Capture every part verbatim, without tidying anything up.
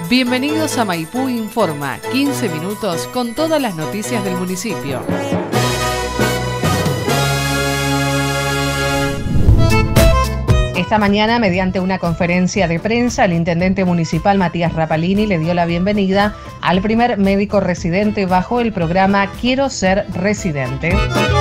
Bienvenidos a Maipú Informa, quince minutos con todas las noticias del municipio. Esta mañana, mediante una conferencia de prensa, el intendente municipal Matías Rapalini le dio la bienvenida al primer médico residente bajo el programa Quiero Ser Residente.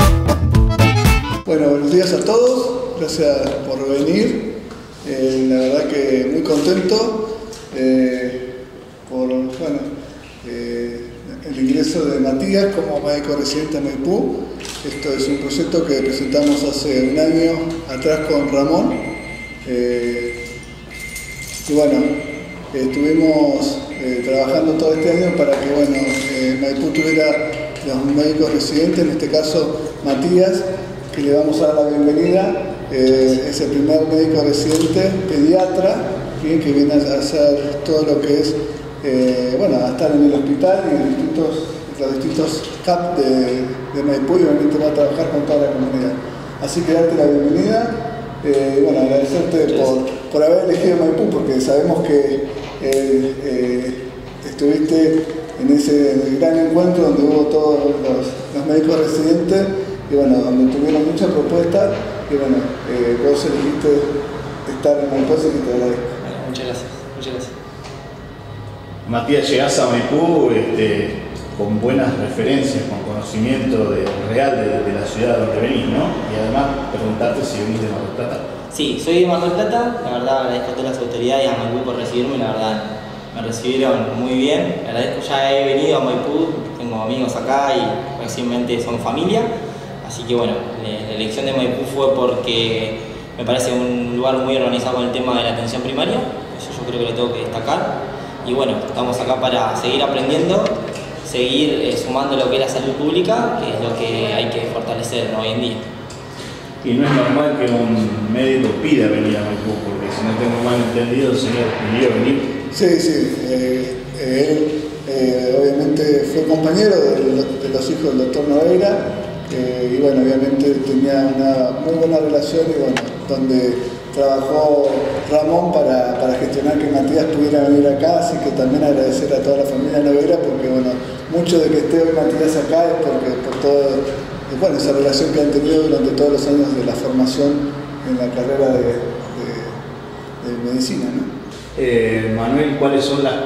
Bueno, buenos días a todos, gracias por venir. Eh, la verdad que muy contento eh, por bueno, eh, el ingreso de Matías como médico residente en Maipú. Esto es un proyecto que presentamos hace un año atrás con Ramón. Eh, y bueno, eh, estuvimos eh, trabajando todo este año para que bueno, eh, Maipú tuviera los médicos residentes, en este caso Matías, que le vamos a dar la bienvenida. Eh, es el primer médico residente pediatra, ¿bien? Que viene a hacer todo lo que es, eh, bueno, a estar en el hospital y en distintos, los distintos C A P de, de Maipú, y obviamente va a trabajar con toda la comunidad. Así que darte la bienvenida. Eh, bueno, agradecerte por, por haber elegido Maipú, porque sabemos que eh, eh, estuviste en ese en el gran encuentro donde hubo todos los, los médicos residentes y bueno, donde tuvieron muchas propuestas y bueno, eh, vos elegiste estar en Maipú, así que te agradezco. Bueno, muchas gracias, muchas gracias. Matías, llegás a Maipú este, con buenas referencias, con conocimiento de, real de, de la ciudad donde venís, ¿no? Y además preguntarte si venís de Mar del Plata. Sí, soy de Mar del Plata, la verdad agradezco a todas las autoridades y a Maipú por recibirme, la verdad me recibieron muy bien, agradezco, ya he venido a Maipú, tengo amigos acá y recientemente son familia, así que bueno, la elección de Maipú fue porque me parece un lugar muy organizado con el tema de la atención primaria, eso yo creo que lo tengo que destacar, y bueno, estamos acá para seguir aprendiendo, seguir eh, sumando lo que es la salud pública, que es lo que hay que fortalecer, ¿no?, hoy en día. Y no es normal que un médico pida venir a Maipú, porque si no tengo mal entendido, el señor pidió venir. Sí, sí, eh, él eh, obviamente fue compañero de, de los hijos del doctor Noveira, eh, y bueno, obviamente tenía una muy buena relación y bueno, donde trabajó Ramón para, para gestionar que Matías pudiera venir acá, así que también agradecer a toda la familia Noveira, porque bueno, mucho de que esté hoy Matías acá es porque por todo, bueno, esa relación que han tenido durante todos los años de la formación en la carrera de, de, de medicina, ¿no? Eh, Manuel, ¿cuáles son las,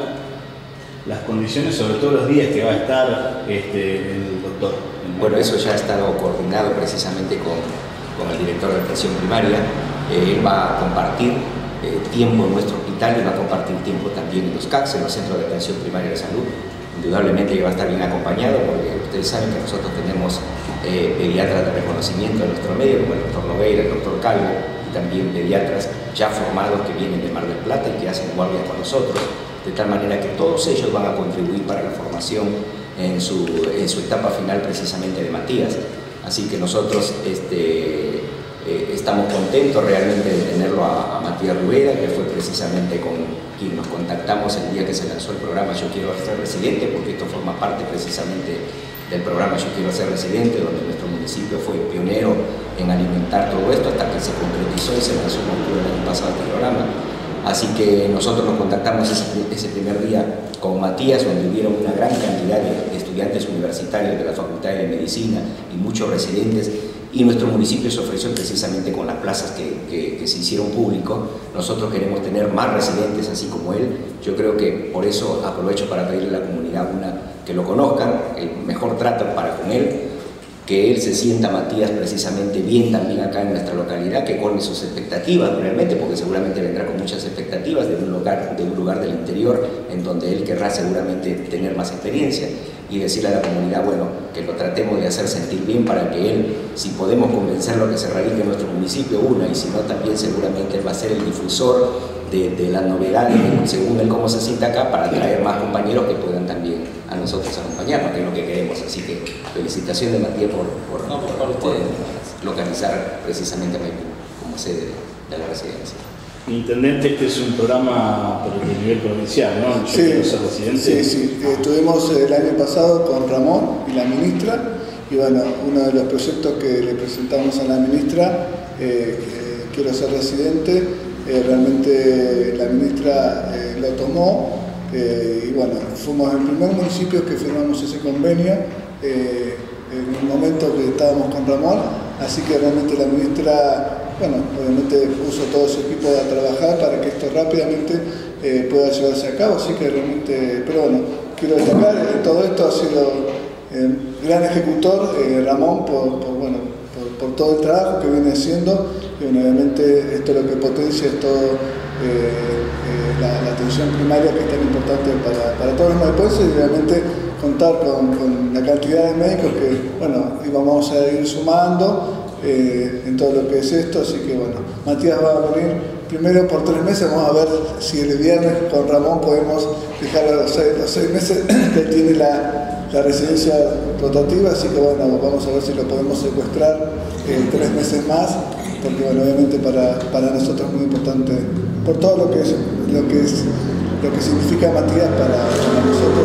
las condiciones, sobre todo los días que va a estar este, el doctor? Bueno, eso ya ha estado coordinado precisamente con, con el director de atención primaria. Eh, él va a compartir eh, tiempo en nuestro hospital y va a compartir tiempo también en los C A C, en los centros de atención primaria de salud. Indudablemente que va a estar bien acompañado, porque ustedes saben que nosotros tenemos eh, pediatras de reconocimiento en nuestro medio, como el doctor Noveira, el doctor Calvo, y también pediatras ya formados que vienen de Mar del Plata y que hacen guardia con nosotros, de tal manera que todos ellos van a contribuir para la formación en su, en su etapa final precisamente de Matías. Así que nosotros este, eh, estamos contentos realmente de tenerlo a, a Matías Rivera, que fue precisamente con quien nos contactamos el día que se lanzó el programa Yo Quiero Ser Residente, porque esto forma parte precisamente del programa Yo Quiero Ser Residente, donde nuestro municipio fue pionero en alimentar todo esto hasta que se concretizó y se lanzó en octubre del año pasado este programa. Así que nosotros nos contactamos ese, ese primer día con Matías, donde hubieron una gran cantidad de estudiantes universitarios de la Facultad de Medicina y muchos residentes, y nuestro municipio se ofreció precisamente con las plazas que, que, que se hicieron público. Nosotros queremos tener más residentes así como él. Yo creo que por eso aprovecho para pedirle a la comunidad una, que lo conozcan, el mejor trato para con él, que él se sienta, Matías, precisamente bien también acá en nuestra localidad, que colme sus expectativas realmente, porque seguramente vendrá con muchas expectativas de un lugar, de un lugar del interior en donde él querrá seguramente tener más experiencia, y decirle a la comunidad, bueno, que lo tratemos de hacer sentir bien para que él, si podemos convencerlo que se radique en nuestro municipio, una, y si no también seguramente él va a ser el difusor de, de las novedades, según él cómo se sienta acá, para traer más compañeros que puedan también a nosotros acompañarnos, que es lo que queremos. Así que felicitaciones, Matías, por, por, no, por, por, por localizar precisamente a Maipú como sede de la residencia. Intendente, este es un programa de nivel provincial, ¿no? Yo Sí, quiero ser residente. sí, sí. Eh, estuvimos el año pasado con Ramón y la ministra, y bueno, uno de los proyectos que le presentamos a la ministra, eh, eh, Quiero Ser Residente, eh, realmente la ministra eh, lo tomó Eh, y bueno, fuimos el primer municipio que firmamos ese convenio eh, en un momento que estábamos con Ramón, así que realmente la ministra, bueno, obviamente puso todo su equipo a trabajar para que esto rápidamente eh, pueda llevarse a cabo, así que realmente, pero bueno, quiero destacar, eh, todo esto ha sido eh, gran ejecutor, eh, Ramón, por, por, bueno, por, por todo el trabajo que viene haciendo, y bueno, obviamente esto lo que potencia es todo eh, eh, la, la atención primaria, que es tan importante para, para todos los maipuenses, y realmente contar con, con la cantidad de médicos que, bueno, íbamos a ir sumando eh, en todo lo que es esto, así que bueno, Matías va a venir primero por tres meses, vamos a ver si el viernes con Ramón podemos dejar los seis, los seis meses que él tiene la, la residencia rotativa, así que bueno, vamos a ver si lo podemos secuestrar eh, tres meses más, porque bueno, obviamente para, para nosotros es muy importante, por todo lo que es, lo que es, lo que significa Matías para, para nosotros,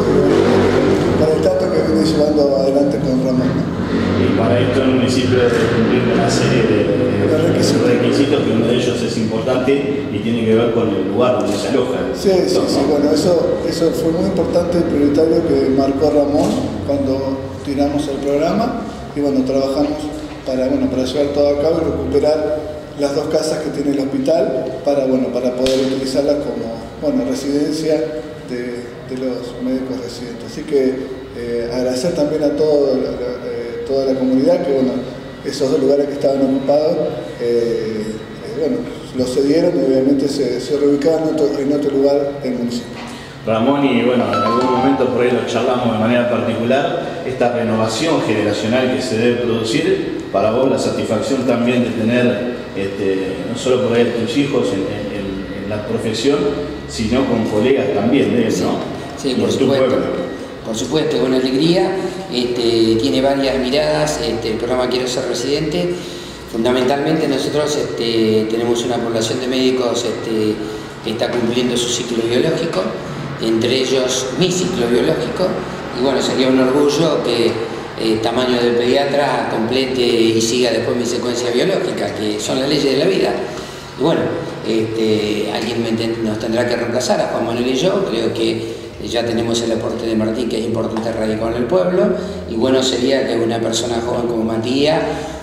y para el trato que viene llevando adelante con Ramón, ¿no? Y para esto el municipio debe cumplir una serie de, de requisitos. requisitos, que uno de ellos es importante y tiene que ver con el lugar donde se aloja. Sí, sí, sí, bueno, eso, eso fue muy importante y prioritario que marcó Ramón cuando tiramos el programa, y bueno, trabajamos para, bueno, para llevar todo a cabo y recuperar las dos casas que tiene el hospital para, bueno, para poder utilizarlas como, bueno, residencia de, de los médicos residentes. Así que eh, agradecer también a todo, eh, toda la comunidad que, bueno, esos dos lugares que estaban ocupados, eh, eh, bueno, los cedieron y obviamente se, se reubicaban en otro, en otro lugar del municipio. Ramón, y bueno, en algún momento por ahí lo charlamos de manera particular, esta renovación generacional que se debe producir, para vos la satisfacción también de tener, este, no solo por ahí tus hijos en, en, en la profesión, sino con colegas también de él, ¿no? Sí, sí, por supuesto. Por supuesto, con alegría. Este, tiene varias miradas este, el programa Quiero Ser Residente. Fundamentalmente nosotros este, tenemos una población de médicos este, que está cumpliendo su ciclo biológico, entre ellos mi ciclo biológico, y bueno, sería un orgullo que eh, tamaño de pediatra complete y siga después mi secuencia biológica, que son las leyes de la vida. Y bueno, este, alguien me nos tendrá que reemplazar, a Juan Manuel y yo. Creo que ya tenemos el aporte de Martín, que es importante radicar en el pueblo, y bueno sería que una persona joven como Matías,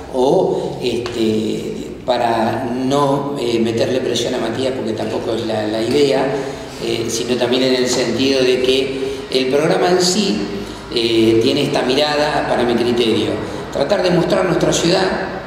o este, para no eh, meterle presión a Matías, porque tampoco es la, la idea, eh, sino también en el sentido de que el programa en sí eh, tiene esta mirada, para mi criterio, tratar de mostrar nuestra ciudad,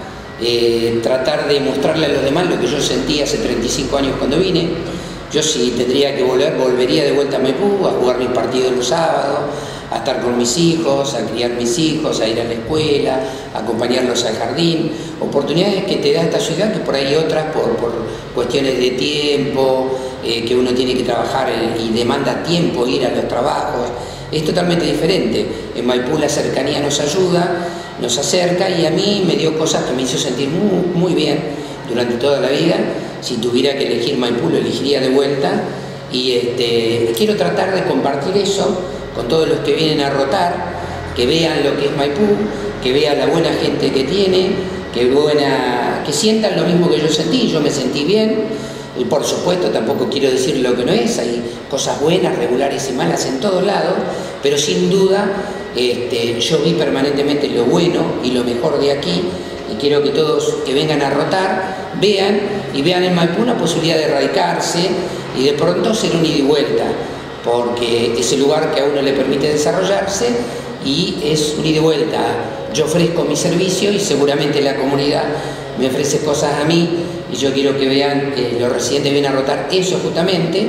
eh, tratar de mostrarle a los demás lo que yo sentí hace treinta y cinco años cuando vine. Yo si tendría que volver, volvería de vuelta a Maipú, a jugar mis partidos los sábados, a estar con mis hijos, a criar mis hijos, a ir a la escuela, a acompañarlos al jardín. Oportunidades que te da esta ciudad, que por ahí otras, por, por cuestiones de tiempo, eh, que uno tiene que trabajar y demanda tiempo ir a los trabajos, es totalmente diferente. En Maipú la cercanía nos ayuda, nos acerca, y a mí me dio cosas que me hizo sentir muy, muy bien durante toda la vida. Si tuviera que elegir Maipú, lo elegiría de vuelta, y este, quiero tratar de compartir eso con todos los que vienen a rotar, que vean lo que es Maipú, que vean la buena gente que tiene, que, buena, que sientan lo mismo que yo sentí. Yo me sentí bien, y por supuesto tampoco quiero decir lo que no es, hay cosas buenas, regulares y malas en todos lados, pero sin duda este, yo vi permanentemente lo bueno y lo mejor de aquí, y quiero que todos que vengan a rotar vean y vean en Maipú una posibilidad de radicarse y de pronto ser un ida y vuelta, porque es el lugar que a uno le permite desarrollarse y es un ida y vuelta. Yo ofrezco mi servicio y seguramente la comunidad me ofrece cosas a mí, y yo quiero que vean que los residentes vienen a rotar eso justamente.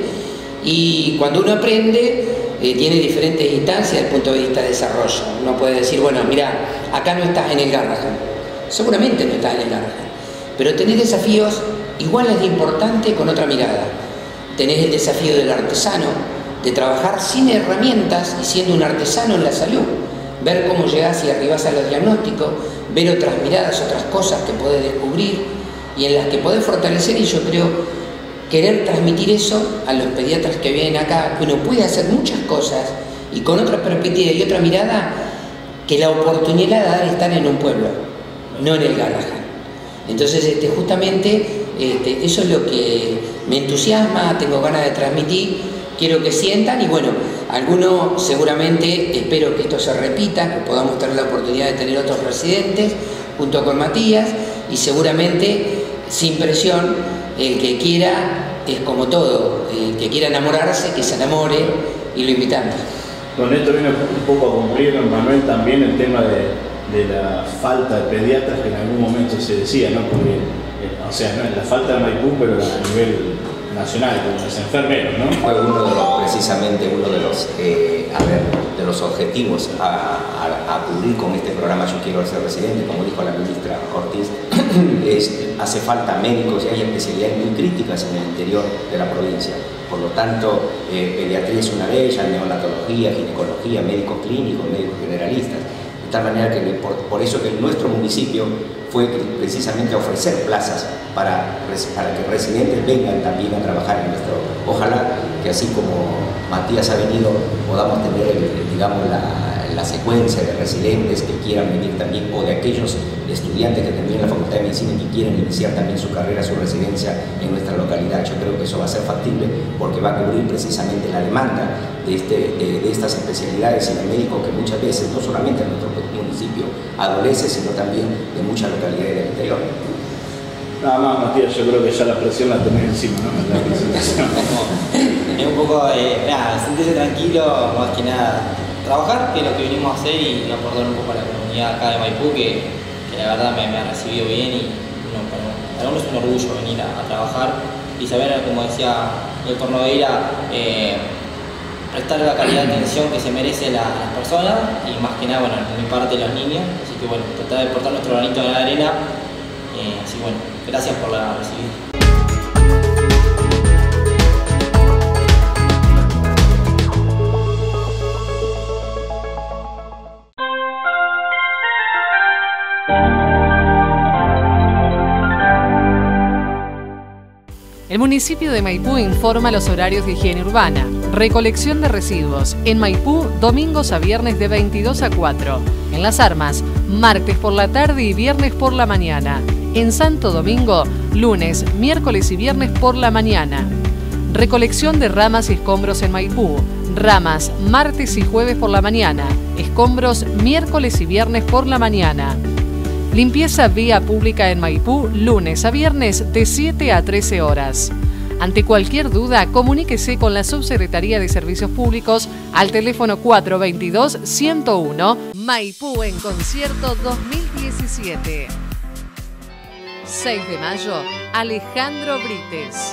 Y cuando uno aprende, eh, tiene diferentes instancias desde el punto de vista de desarrollo. Uno puede decir, bueno, mira, acá no estás en el Garrahan, seguramente no estás en el Garrahan, pero tenés desafíos iguales de importante con otra mirada. Tenés el desafío del artesano, de trabajar sin herramientas y siendo un artesano en la salud, ver cómo llegás y arribás a los diagnósticos, ver otras miradas, otras cosas que podés descubrir y en las que podés fortalecer. Y yo creo querer transmitir eso a los pediatras que vienen acá, que uno puede hacer muchas cosas y con otra perspectiva y otra mirada, que la oportunidad de dar estar en un pueblo, no en el Garrahan. Entonces este, justamente este, eso es lo que me entusiasma, tengo ganas de transmitir, quiero que sientan y bueno, algunos seguramente espero que esto se repita, que podamos tener la oportunidad de tener otros residentes junto con Matías y seguramente sin presión, el que quiera es como todo, el que quiera enamorarse, que se enamore y lo invitamos. Con esto viene un poco a cumplir, Manuel, también el tema de de la falta de pediatras que en algún momento se decía, ¿no? Porque, eh, o sea, no es la falta de Maipú, pero a nivel nacional, como los enfermeros, ¿no? Fue uno de los, precisamente uno de los, eh, a ver, de los objetivos a, a, a cubrir con este programa Yo Quiero Ser Residente, como dijo la ministra Ortiz, es, hace falta médicos y hay especialidades muy críticas en el interior de la provincia. Por lo tanto, eh, pediatría es una de ellas, neonatología, ginecología, médicos clínicos, médicos generalistas. De tal manera que por, por eso que nuestro municipio fue precisamente a ofrecer plazas para, para que residentes vengan también a trabajar en nuestro. Ojalá que así como Matías ha venido, podamos tener, digamos, la, la secuencia de residentes que quieran venir también, o de aquellos estudiantes que terminan la Facultad de Medicina y que quieren iniciar también su carrera, su residencia en nuestra localidad. Yo creo que eso va a ser factible porque va a cubrir precisamente la demanda de, este, de, de estas especialidades y de médicos que muchas veces, no solamente en nuestro municipio adolece, sino también de muchas localidades del interior. Nada más, Matías, yo creo que ya la presión la tenés encima, ¿no? La presentación. Es un poco, eh, nada, sentirse tranquilo, más que nada, trabajar, que es lo que venimos a hacer, y aportar un poco a la comunidad acá de Maipú, que, que la verdad me, me ha recibido bien, y no, para, para uno es un orgullo venir a, a trabajar y saber, como decía el doctor Nogueira, eh, prestar la calidad de atención que se merecen la, las personas, y más que nada, bueno, en mi parte los niños, así que bueno, tratar de aportar nuestro granito de la arena, eh, así bueno, gracias por la recibida. El municipio de Maipú informa los horarios de higiene urbana. Recolección de residuos. En Maipú, domingos a viernes de veintidós a cuatro. En Las Armas, martes por la tarde y viernes por la mañana. En Santo Domingo, lunes, miércoles y viernes por la mañana. Recolección de ramas y escombros en Maipú. Ramas, martes y jueves por la mañana. Escombros, miércoles y viernes por la mañana. Limpieza vía pública en Maipú, lunes a viernes de siete a trece horas. Ante cualquier duda, comuníquese con la Subsecretaría de Servicios Públicos al teléfono cuatro veintidós, ciento uno. Maipú en concierto dos mil diecisiete. seis de mayo, Alejandro Brites.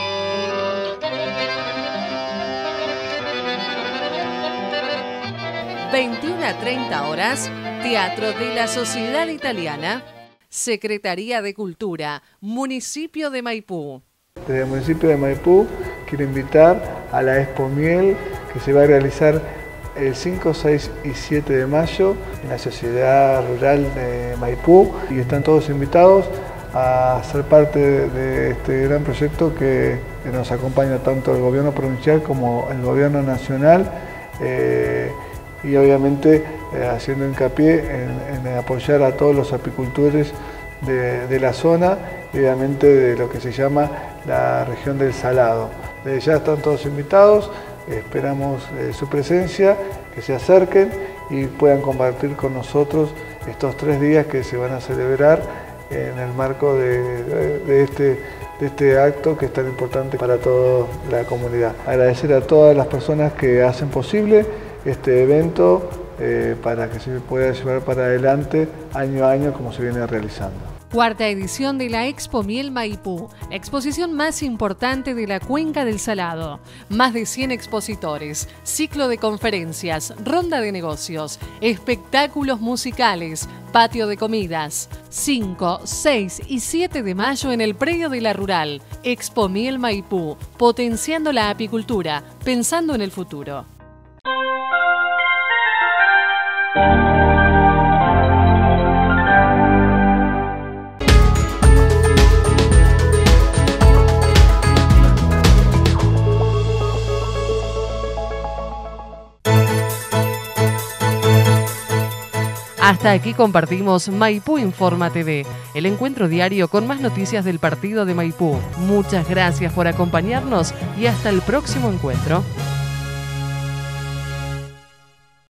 veintiuna a treinta horas, Teatro de la Sociedad Italiana, Secretaría de Cultura, Municipio de Maipú. Desde el municipio de Maipú quiero invitar a la Expo Miel que se va a realizar el cinco, seis y siete de mayo en la Sociedad Rural de Maipú, y están todos invitados a ser parte de este gran proyecto que nos acompaña tanto el gobierno provincial como el gobierno nacional, eh, y obviamente eh, haciendo hincapié en, en apoyar a todos los apicultores de, de la zona, y obviamente de lo que se llama la región del Salado. Desde ya están todos invitados, esperamos eh, su presencia, que se acerquen y puedan compartir con nosotros estos tres días que se van a celebrar en el marco de, de, de, este, de este acto que es tan importante para toda la comunidad. Agradecer a todas las personas que hacen posible este evento eh, para que se pueda llevar para adelante año a año como se viene realizando. Cuarta edición de la Expo Miel Maipú, la exposición más importante de la Cuenca del Salado. Más de cien expositores, ciclo de conferencias, ronda de negocios, espectáculos musicales, patio de comidas. cinco, seis y siete de mayo en el predio de la Rural. Expo Miel Maipú, potenciando la apicultura, pensando en el futuro. Hasta aquí compartimos Maipú Informa T V, el encuentro diario con más noticias del partido de Maipú. Muchas gracias por acompañarnos y hasta el próximo encuentro.